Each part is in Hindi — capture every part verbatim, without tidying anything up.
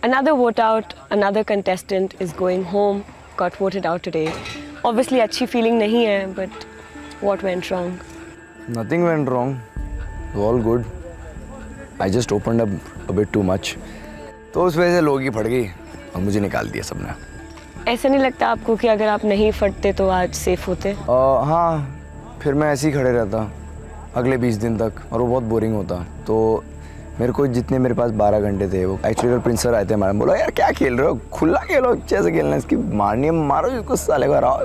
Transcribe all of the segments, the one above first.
Another vote out, another contestant is going home, got voted out today. Obviously अच्छी feeling नहीं है, but what went wrong? Nothing went wrong. It was all good. I just opened up a bit too much. तो उस वजह से लोग ही फट गई और मुझे निकाल दिया सबने. ऐसा नहीं लगता आपको कि अगर आप नहीं फटते तो आज सेफ होते? uh, हाँ, फिर मैं ऐसे ही खड़े रहता अगले बीस दिन तक और वो बहुत बोरिंग होता. तो मेरे को जितने मेरे पास बारह घंटे थे वो एक्चुअली अगर प्रिंस सर आए थे हमारे, बोला यार क्या खेल रहे हो, खुला खेलो, अच्छे से खेलना है, इसकी मारनी है मारो जिसको साले को हराओ.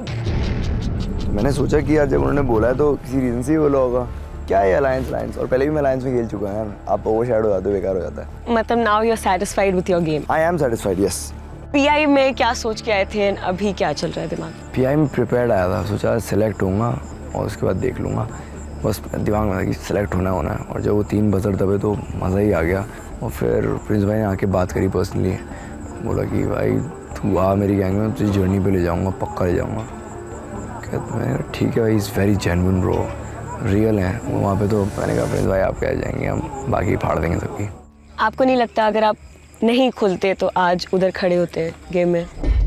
तो मैंने सोचा कि यार जब उन्होंने बोला है तो किसी रीज़न से ही बोला होगा. क्या है अलायंस अलायंस और पहले भी मैं अलायंस में खेल चुका हूँ यार. आप ओवर शैडो हो जाते हो, बेकार हो जाता है. मतलब now you are satisfied with your game? I am satisfied, yes. PI में क्या सोच के आए थे, अभी क्या चल रहा है दिमाग? पीआई में प्रिपेयर्ड आया था, सोचा सेलेक्ट होऊंगा और उसके बाद देख लूँगा. बस दिमाग में था कि सेलेक्ट होना होना है. और जब वो तीन बजर दबे तो मज़ा ही आ गया. और फिर प्रिंस भाई ने आके बात करी पर्सनली, बोला कि भाई तू आ मेरी गैंग में, तुझे जर्नी पे ले जाऊंगा, पक्का ले जाऊंगा. कहते मैं ठीक है भाई, is very genuine bro, real है वो वहाँ पे. तो मैंने कहा प्रिंस भाई आप कह जाएंगे, हम बाकी फाड़ देंगे सबकी. आपको नहीं लगता अगर आप नहीं खुलते तो आज उधर खड़े होते गेम में?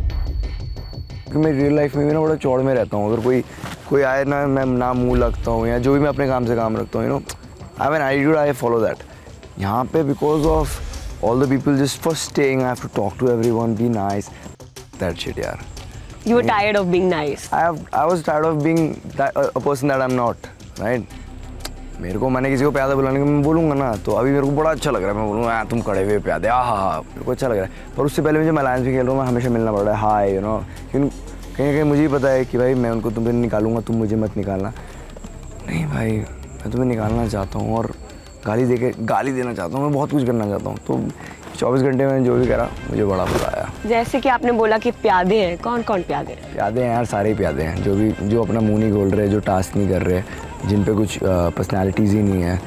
क्योंकि मैं रियल लाइफ में भी ना बड़ा चौड़ में रहता हूँ. अगर कोई कोई आए ना, मैं ना मुँह लगता हूँ या जो भी मैं अपने काम से काम रखता हूँ, you know I am an attitude, I follow that. यहाँ पे because of all the people just for staying I have to talk to everyone, be nice, that shit यार. You were tired of being nice. I have I was tired of being that, a person that I'm not, right? मेरे को मैंने किसी को प्यादा बुलाने का मैं बोलूँगा ना, तो अभी मेरे को बड़ा अच्छा लग रहा है. मैं बोलूँगा तुम खड़े हुए प्यादे, हाँ हाँ हाँ, मेरे को अच्छा लग रहा है. पर उससे पहले मुझे अलायंस भी खेल रहा हूँ, मैं हमेशा मिलना पड़ रहा है. हाय यू नो, क्योंकि कहीं कहीं मुझे ही पता है कि भाई मैं उनको तुम्हें निकालूंगा, तुम मुझे मत निकालना. नहीं भाई, मैं तुम्हें निकालना चाहता हूँ और गाली दे के गाली देना चाहता हूँ, मैं बहुत कुछ करना चाहता हूँ. तो चौबीस घंटे में जो भी करा मुझे बड़ा मज़ा आया. जैसे कि आपने बोला कि प्यादे हैं, कौन कौन प्यादे हैं? प्यादे हैं यार, सारे प्यादे हैं. जो भी जो अपना मुंह नहीं खोल रहे, जो टास्क नहीं कर रहे, जिन पे कुछ पर्सनालिटीज़ ही नहीं है,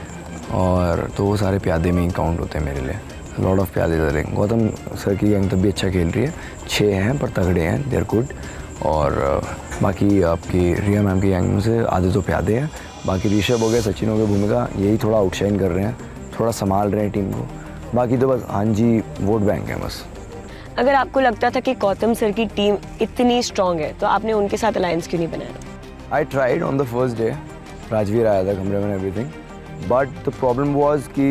और तो वो सारे प्यादे में ही काउंट होते हैं मेरे लिए. लॉट ऑफ प्यादे इधर हैं. गौतम सर की गैंग तब भी अच्छा खेल रही है, छः हैं पर तगड़े हैं, देयर गुड. और बाकी आपकी रिया मैम की गैंग में से आधे तो प्यादे हैं. बाकी ऋषभ हो गए, सचिन हो गए, भूमिका, यही थोड़ा आउटशाइन कर रहे हैं, थोड़ा संभाल रहे हैं टीम को. बाकी तो बस हाँ जी वोट बैंक है बस. अगर आपको लगता था कि गौतम सर की टीम इतनी स्ट्रॉन्ग है तो आपने उनके साथ अलायंस क्यों नहीं बनाया? I tried on the first day, Rajveer आया था कमरे में, everything. But the problem was कि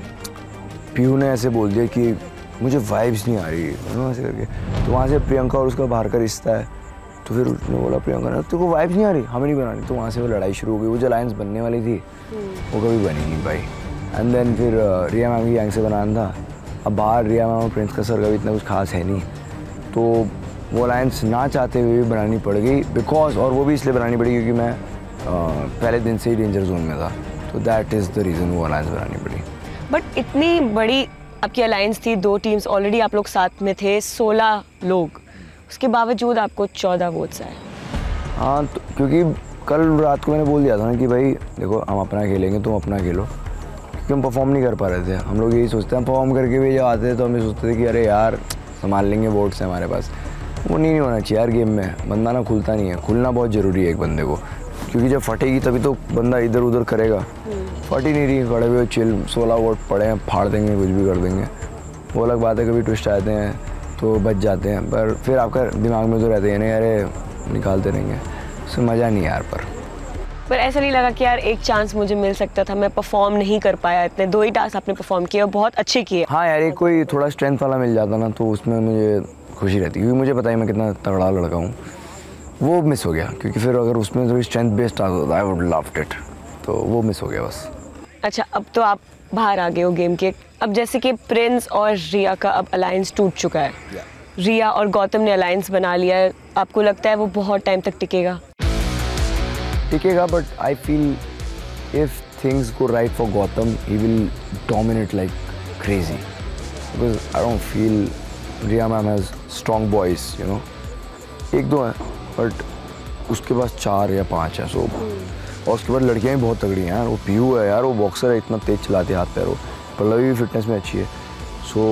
पीयू ने ऐसे बोल दिया कि मुझे वाइब्स नहीं आ रही है ऐसे करके. तो वहाँ से प्रियंका और उसका बाहर का रिश्ता है, तो फिर उसने बोला प्रियंका ने, तेरे को वाइब्स नहीं आ रही, हमें नहीं बनानी. तो वहाँ से वो लड़ाई शुरू हो गई. वो जो अलायंस बनने वाली थी वो कभी बनी नहीं भाई. एंड देन फिर रिया मैम की गैंग से बनाना था. अब बाहर रिया मैम और प्रिंस का सर का भी इतना कुछ खास है नहीं, तो वो अलायंस ना चाहते हुए भी बनानी पड़ गई. बिकॉज और वो भी इसलिए बनानी पड़ी क्योंकि मैं uh, पहले दिन से ही डेंजर जोन में था. तो दैट इज़ द रीज़न वो अलायंस बनानी पड़ी. बट इतनी बड़ी आपकी अलायंस थी, दो टीम्स ऑलरेडी आप लोग साथ में थे, सोलह लोग, उसके बावजूद आपको चौदह वोट्स आए. हाँ, तो क्योंकि कल रात को मैंने बोल दिया था ना कि भाई देखो हम अपना खेलेंगे, तुम अपना खेलो. क्योंकि हम परफॉर्म नहीं कर पा रहे थे. हम लोग यही सोचते हैं, परफॉर्म करके भी जब आते थे तो हम ये सोचते थे कि अरे यार संभाल लेंगे, वोट्स हैं हमारे पास. वो नहीं, नहीं होना चाहिए यार. गेम में बंदा ना खुलता नहीं है. खुलना बहुत ज़रूरी है एक बंदे को, क्योंकि जब फटेगी तभी तो बंदा इधर उधर करेगा. फट ही नहीं रही, खड़े हुए चिल, सोलह वोट पड़े हैं, फाड़ देंगे, कुछ भी कर देंगे. वो अलग बात है, कभी ट्विस्ट आते हैं तो बच जाते हैं, पर फिर आपका दिमाग में तो रहते हैं ना, अरे निकालते रहेंगे, उससे मज़ा नहीं यार. पर पर ऐसा नहीं लगा कि यार एक चांस मुझे मिल सकता था, मैं परफॉर्म नहीं कर पाया. इतने दो ही टास्क आपने परफॉर्म किए और बहुत अच्छे किए. हाँ यार, एक कोई थोड़ा स्ट्रेंथ वाला मिल जाता ना तो उसमें मुझे खुशी रहती, क्योंकि मुझे पता है मैं कितना तगड़ा लड़का हूँ. वो मिस हो गया, क्योंकि फिर अगर उसमें थोड़ी स्ट्रेंथ बेस्ड आता था, आई वुड लव्ड इट. तो वो मिस हो गया बस. अच्छा, अब तो आप बाहर आ गए हो गेम के. अब जैसे कि प्रिंस और रिया का अब अलायंस टूट चुका है, yeah. रिया और गौतम ने अलायंस बना लिया है, आपको लगता है वो बहुत टाइम तक टिकेगा? टिकेगा, but I feel if things go right for Gautam, he will dominate like crazy. Because I don't feel Riya ma'am has strong boys, you know. एक दो हैं बट उसके पास चार या पाँच है. सो और उसके बाद लड़कियाँ भी बहुत तगड़ी हैं यार. वो पीयू है यार, वो बॉक्सर है, इतना तेज चलाती है हाथ पैरों. पल्लवी भी फिटनेस में अच्छी है. So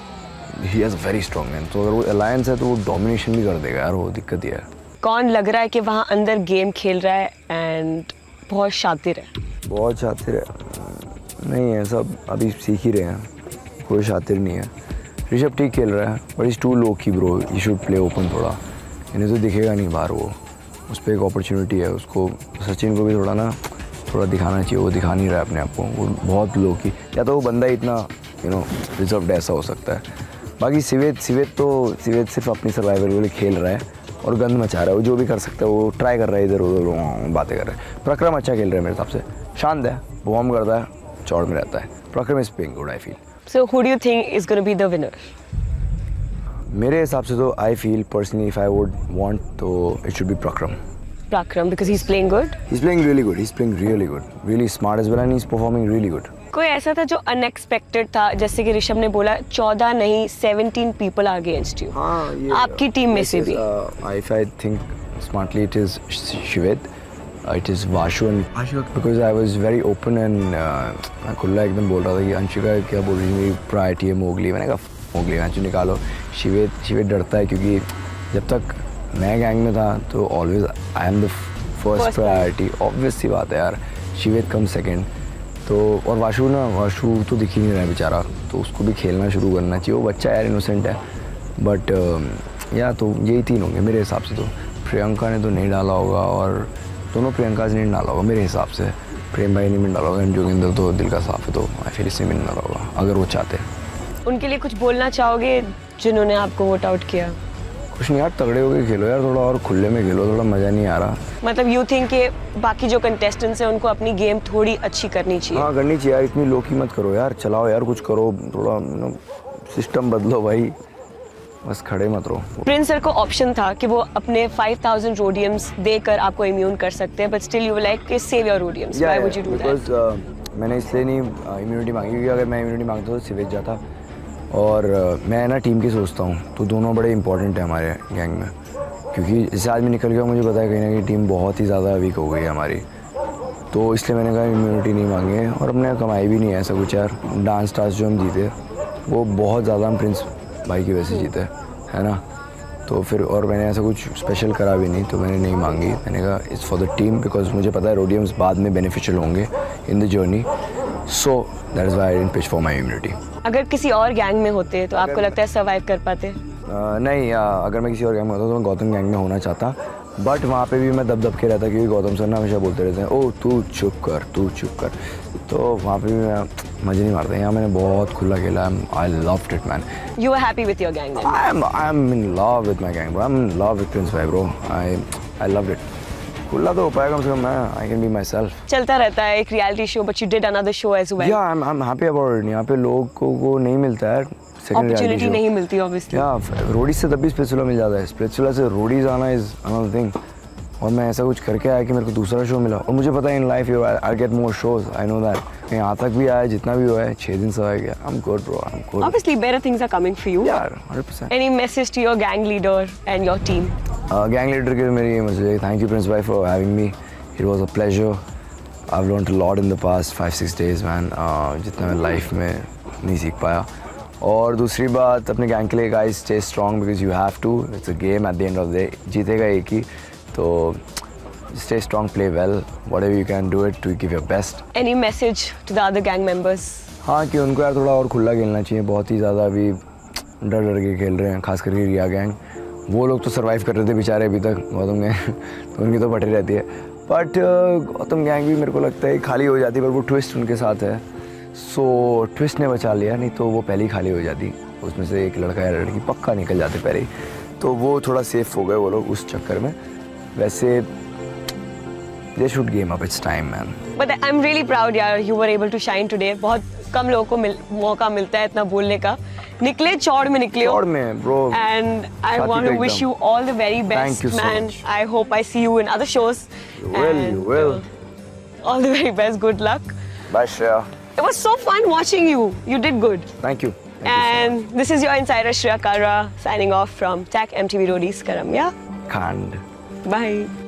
he has a very strong man. तो अगर वो अलायंस है तो वो डोमिनेशन भी कर देगा यार. वो दिक्कत ही है. कौन लग रहा है कि वहाँ अंदर गेम खेल रहा है एंड बहुत शातिर है? बहुत शातिर है नहीं है, सब अभी सीख ही रहे हैं. कोई शातिर नहीं है. ऋषभ ठीक खेल रहा है but is too low key bro, you should play open थोड़ा, इन्हें तो दिखेगा नहीं बाहर, वो उस पर एक अपॉर्चुनिटी है उसको। सचिन को भी थोड़ा ना थोड़ा दिखाना चाहिए, वो दिखा नहीं रहा है अपने आप को, वो बहुत लो की, या तो वो बंदा इतना यू नो रिजर्व्ड ऐसा हो सकता है। बाकी सिवेद सिवेद तो सिवेद सिर्फ अपनी सर्वाइवल के लिए खेल रहा है और गंद मचा रहा है, वो जो भी कर सकता है वो ट्राई कर रहा है, इधर उधर बातें कर रहा है। प्रक्रम अच्छा खेल रहा है मेरे हिसाब से, शांत है, परफॉर्म करता है, चौड़ में रहता है। Prakram is playing good I feel. So who do you think is gonna be the winner? मेरे हिसाब से तो I feel personally if I would want तो it should be Prakram. Prakram because he's playing good? He's playing really good. He's playing really good. Really smart as well and he's performing really good. कोई ऐसा था जो अनएक्सपेक्टेड था, जैसे कि ऋषभ ने बोला चौदह नहीं seventeen people are against you, हाँ, ये आपकी टीम में से भी? If I think smartly, it is Shived, it is Vashu and because I was very open and मैं खुला एकदम बोल रहा था कि अंशिका क्या बोल रही है, मेरी प्रायोरिटी है मोगली। मैंने कहा मोगली अंशु निकालो। शिवेद शिवेद डरता है क्योंकि जब तक मैं गैंग में था तो always I am the first priority, obvious सी बात है यार। शिवेद कम सेकंड तो, और वाशु ना वाशु तो दिख ही नहीं रहा है बेचारा, तो उसको भी खेलना शुरू करना चाहिए। वो बच्चा यार इनोसेंट है, बट या तो यही तीन होंगे मेरे हिसाब से। तो प्रियंका ने तो नहीं डाला होगा और दोनों प्रियंका ने नहीं डाला होगा मेरे हिसाब से। प्रेम भाई ने भी डाला होगा, जोगिंदर तो दिल का साफ है तो आई फिर इससे भी नहीं डाला होगा अगर वो चाहते। उनके लिए कुछ बोलना चाहोगे जिन्होंने आपको वोट आउट किया? कुछ नहीं यार, तगड़े होके खेलो यार, थोड़ा और खुले में खेलो, थोड़ा मज़ा नहीं आ रहा। मतलब यू थिंक कि बाकी जो कंटेस्टेंट्स हैं उनको अपनी गेम थोड़ी अच्छी करनी चाहिए? हाँ करनी चाहिए यार, इतनी लो की मत करो यार, चलाओ यार, कुछ करो, थोड़ा सिस्टम बदलो भाई, बस खड़े मत रहो। प्रिंस सर को ऑप्शन था कि वो अपने फाइव थाउज़ेंड रोडियम्स देकर आपको इम्यून कर सकते हैं, बट स्टिल यू लाइक कि save your rhodiums, why would you do that? मैंने इसलिए नहीं इम्यूनिटी मांगी क्योंकि अगर मैं इम्यूनिटी मांगता तो सिवेज जाता, और uh, मैं ना टीम की सोचता हूँ, तो दोनों बड़े इंपॉर्टेंट है हमारे गैंग में, क्योंकि इससे आज मैं निकल गया मुझे पता है कहीं ना कहीं टीम बहुत ही ज़्यादा वीक हो गई है हमारी, तो इसलिए मैंने कहा इम्यूनिटी नहीं मांगी है। और हमने कमाई भी नहीं है ऐसा कुछ यार। डांस टास्क जो हम जीते वो बहुत ज़्यादा हम प्रिंस भाई की वजह से जीते है ना, तो फिर और मैंने ऐसा कुछ स्पेशल करा भी नहीं, तो मैंने नहीं मांगी। मैंने कहा it's for the team because मुझे पता है रोडियम्स बाद में बेनिफिशियल होंगे in the journey, so that is why I didn't pitch for my immunity. अगर किसी और गैंग में होते तो आपको लगता है सर्वाइव कर पाते? आ, नहीं आ, अगर मैं किसी और गैंग में होता तो मैं गौतम गैंग में होना चाहता, बट वहाँ पे भी मैं दब दब के रहता क्योंकि गौतम सर ना हमेशा बोलते रहते हैं ओ तू चुप कर तू चुप कर, तो वहाँ पे भी मैं मज़े नहीं मारता। यहाँ मैंने बहुत खुला खेला, I loved it man. You are happy with your gang? I am I am in love with my gang bro, I am in love with Prince भाई bro, I I loved it. खुला तो हो पाएगा कम से कम, मैं I can be myself. चलता रहता है एक reality show, but you did another show as well. Yeah I am I am happy about it. यहाँ पे लोगों को नहीं मिलता है अपॉर्चुनिटी, नहीं मिलती ऑब्वियसली। या रोडीज से तभी स्पिरिचुअला मिल जाता है, स्पिरिचुअला से रोडीज आना इज अनदर थिंग। और मैं ऐसा कुछ करके आया कि मेरे को दूसरा शो मिला, और मुझे पता है in life I get more shows, I know that. मैं यहाँ तक भी आया, जितना भी हुआ है छः दिन से आ गया, I am good bro, I am good. Obviously better things are coming for you. यार one hundred percent. Any message to your gang leader and your team? Gang leader के मेरी मुझे थैंक यू प्रिंस भाई for having me, it was a pleasure. I have learned a lot in the past five six days man, जितना मैं लाइफ में नहीं सीख पाया। और दूसरी बात अपने गैंग के लिए guys stay strong because you have to, it's a game at the end of the day, जीतेगा एक ही, तो stay strong, play well, whatever you can do it to give your best. Any message to the other gang members? हाँ कि उनको यार थोड़ा और खुला खेलना चाहिए, बहुत ही ज़्यादा अभी डर डर के खेल रहे हैं, खास करके रिया गैंग। वो लोग तो सर्वाइव कर रहे थे बेचारे अभी तक, गौतम गैंग तो उनकी तो पटरी रहती है, बट गौतम गैंग भी मेरे को लगता है खाली हो जाती है, पर वो ट्विस्ट उनके साथ है, सो ट्विस्ट ने बचा लिया, नहीं तो वो पहले ही खाली हो जाती, उसमें से एक लड़का या लड़की पक्का निकल जाते पहले ही, तो वो थोड़ा सेफ हो गए वो लोग उस चक्कर में। वैसे they should game up its time man, but I'm really proud यार, you were able to shine today. बहुत कम लोगों को मिल, मौका मिलता है इतना बोलने का, निकले चौड़ में निकले हो, चौड़ में bro, and I want to wish you all the very best. Thank you so man much. I hope I see you in other shows. You will, and, you will. Uh, all the very best, good luck. Bye Shreya. It was so fun watching you, you did good. Thank you. Thank and you so this is your insider Shreya Kalra signing off from Tech M T V Roadies Karam, yeah? Khand. Bye.